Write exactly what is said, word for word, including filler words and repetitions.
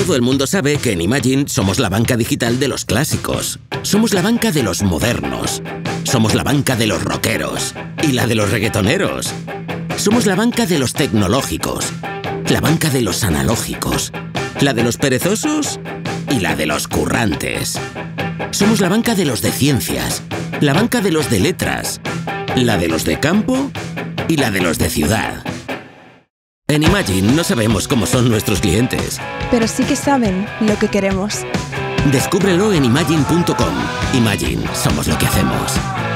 Todo el mundo sabe que en Imagine somos la banca digital de los clásicos. Somos la banca de los modernos. Somos la banca de los rockeros. Y la de los reggaetoneros. Somos la banca de los tecnológicos. La banca de los analógicos. La de los perezosos y la de los currantes. Somos la banca de los de ciencias. La banca de los de letras. La de los de campo y la de los de ciudad. En Imagine no sabemos cómo son nuestros clientes. Pero sí que saben lo que queremos. Descúbrelo en imagine punto com. Imagine, somos lo que hacemos.